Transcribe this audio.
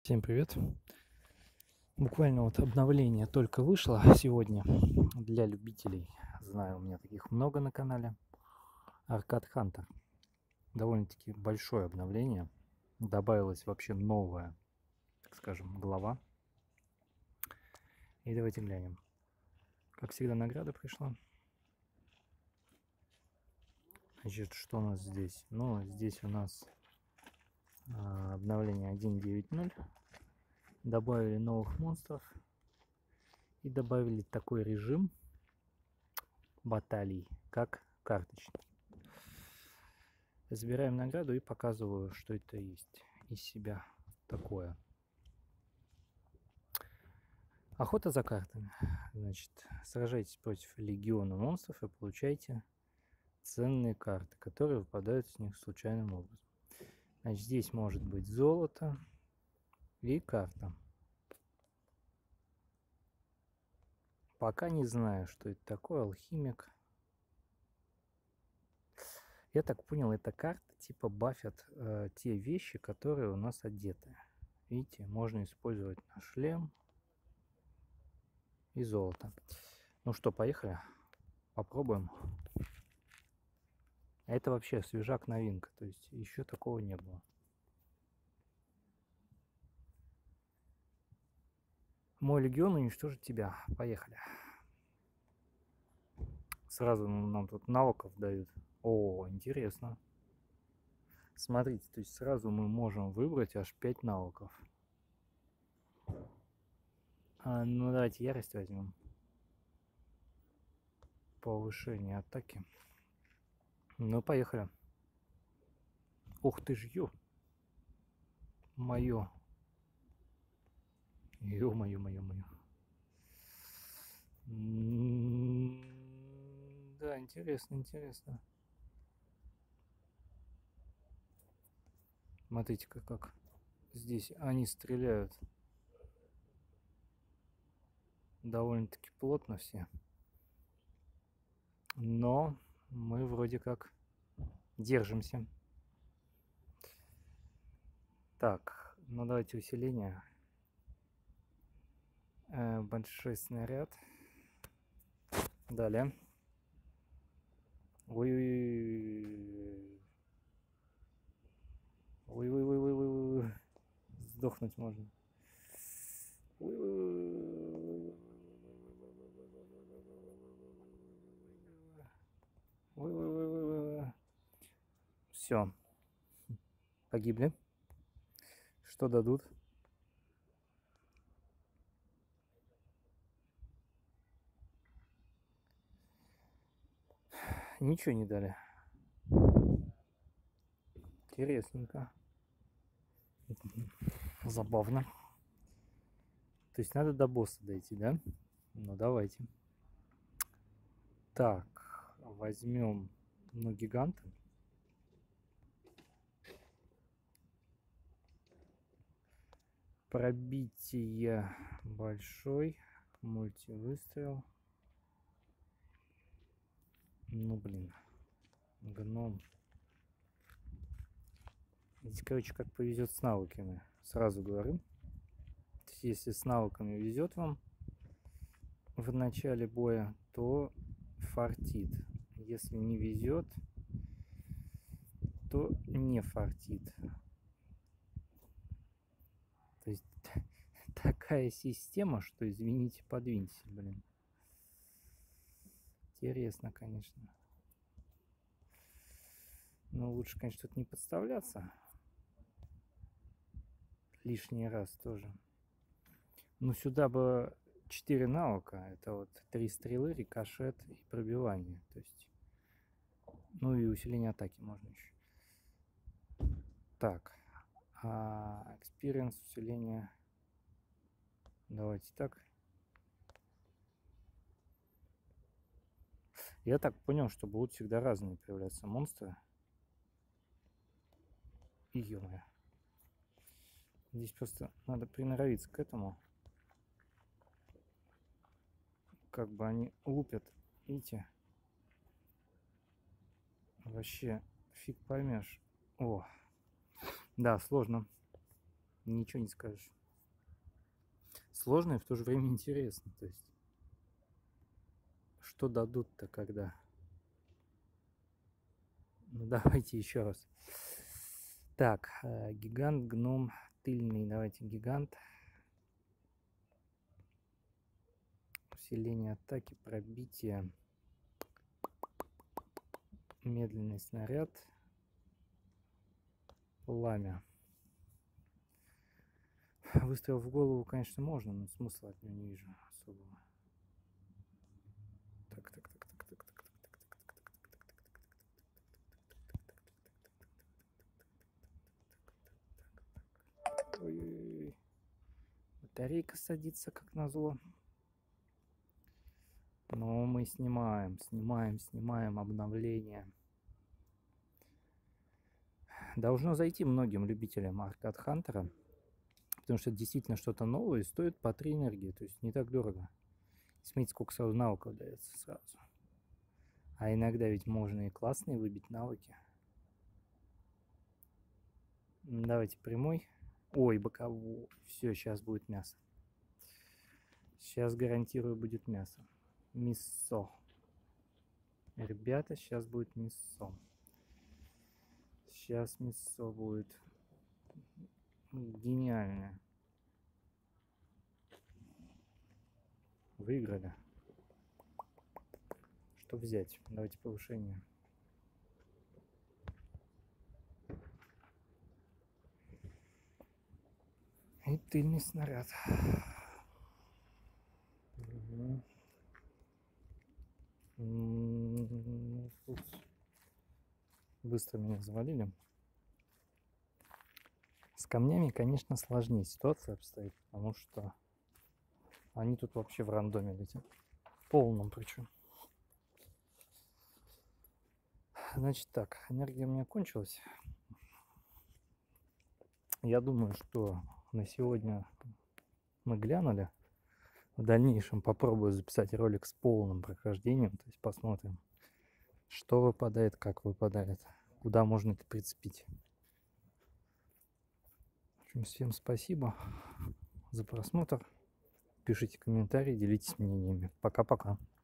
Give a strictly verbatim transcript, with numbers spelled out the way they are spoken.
Всем привет! Буквально вот обновление только вышло сегодня для любителей. Знаю, у меня таких много на канале. Arcade Hunter. Довольно-таки большое обновление. Добавилась вообще новая, так скажем, глава. И давайте глянем. Как всегда, награда пришла. Значит, что у нас здесь? Ну, здесь у нас а, обновление один точка девять ноль. Добавили новых монстров. И добавили такой режим баталий, как карточный. Забираем награду и показываю, что это есть из себя такое. Охота за картами. Значит, сражайтесь против легиона монстров и получайте ценные карты, которые выпадают с них случайным образом. Значит, здесь может быть золото и карта. Пока не знаю, что это такое. Алхимик. Я так понял, эта карта типа бафят э, те вещи, которые у нас одеты. Видите, можно использовать наш шлем и золото. Ну что, поехали. Попробуем. Это вообще свежак, новинка. То есть еще такого не было. Мой легион уничтожит тебя. Поехали. Сразу нам тут навыков дают. О, интересно. Смотрите, то есть сразу мы можем выбрать аж пять навыков. А, ну давайте ярость возьмем. Повышение атаки. Ну, поехали. Ух ты ж, ё. Моё. Ё-моё, моё, моё. Да, интересно, интересно. Смотрите-ка, как здесь они стреляют. Довольно-таки плотно все. Но мы вроде как держимся. Так, ну давайте усиление. Э, большой снаряд. Далее. Ой-ой-ой. Ой-ой-ой-ой-ой. Сдохнуть можно. Все. Погибли. Что дадут? Ничего не дали. Интересненько. Забавно. То есть надо до босса дойти, да? Ну давайте. Так, возьмем ну гиганта. Пробитие большой. Мультивыстрел. Ну блин. Гном. Здесь, короче, как повезет с навыками. Сразу говорю. То есть, если с навыками везет вам в начале боя, то фартит. Если не везет, то не фартит. То есть такая система, что, извините, подвиньте, блин. Интересно, конечно. Но лучше, конечно, тут не подставляться. Лишний раз тоже. Ну, сюда бы четыре навыка. Это вот три стрелы, рикошет и пробивание. То есть, ну и усиление атаки можно еще. Так. А, experience, усиление. Давайте так. Я так понял, что будут всегда разные появляться монстры. И ё-моё. Здесь просто надо приноровиться к этому. Как бы они лупят, видите? Вообще фиг поймешь. О, да, сложно. Ничего не скажешь. Сложно и в то же время интересно. То есть, что дадут-то когда? Ну, давайте еще раз. Так, гигант, гном, тыльный. Давайте гигант. Усиление атаки, пробитие. Медленный снаряд. Пламя. Выстрел в голову, конечно, можно, но смысла от него не вижу особого. Так, так, так, так, так, так, так, так, так. Ой-ой-ой. Батарейка садится, как назло. Но мы снимаем, снимаем, снимаем обновление. Должно зайти многим любителям Аркад Хантера, потому что это действительно что-то новое и стоит по три энергии, то есть не так дорого. Смотрите, сколько сразу навыков дается сразу. А иногда ведь можно и классные выбить навыки. Давайте прямой. Ой, боковой. Все, сейчас будет мясо. Сейчас гарантирую будет мясо. Мясо. Ребята, сейчас будет мясо. Сейчас мясо будет гениальное. Выиграли. Что взять? Давайте повышение. И тыльный снаряд. Угу. Тут быстро меня завалили. С камнями, конечно, сложнее ситуация обстоит, потому что они тут вообще в рандоме летят. В полном причем. Значит так, энергия у меня кончилась. Я думаю, что на сегодня мы глянули. В дальнейшем попробую записать ролик с полным прохождением. То есть посмотрим, что выпадает, как выпадает, куда можно это прицепить. В общем, всем спасибо за просмотр. Пишите комментарии, делитесь мнениями. Пока-пока.